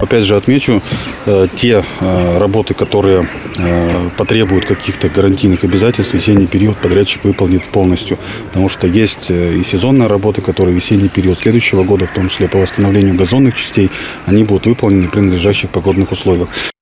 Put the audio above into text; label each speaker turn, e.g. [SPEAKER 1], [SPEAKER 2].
[SPEAKER 1] Опять же отмечу, те работы, которые потребуют каких-то гарантийных обязательств, весенний период подрядчик выполнит полностью. Потому что есть и сезонные работы, которые весенний период следующего года, в том числе по восстановлению газонных частей, они будут выполнены при надлежащих погодных условиях.